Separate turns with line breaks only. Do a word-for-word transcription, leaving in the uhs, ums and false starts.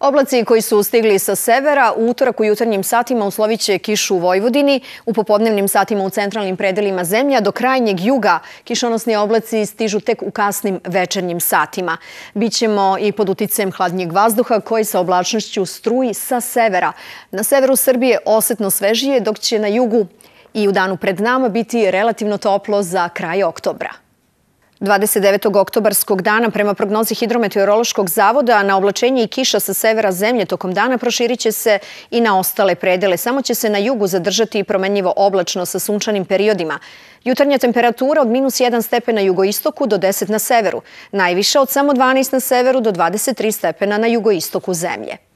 Oblaci koji su stigli sa severa u utorak u jutarnjim satima usloviće kišu u Vojvodini, u popodnevnim satima u centralnim predelima zemlje, a do krajnjeg juga kišonosni oblaci stižu tek u kasnim večernjim satima. Bićemo i pod uticajem hladnjeg vazduha koji sa oblačnošću struji sa severa. Na severu Srbije osetno svežije, dok će na jugu i u danu pred nama biti relativno toplo za kraj oktobra. dvadeset devetog oktobarskog dana, prema prognozi Hidrometeorološkog zavoda, na oblačenje i kiša sa severa zemlje tokom dana proširit će se i na ostale predele. Samo će se na jugu zadržati i promenljivo oblačno sa sunčanim periodima. Jutarnja temperatura od minus jedan stepen na jugoistoku do deset na severu. Najviša od samo dvanaest na severu do dvadeset tri stepena na jugoistoku zemlje.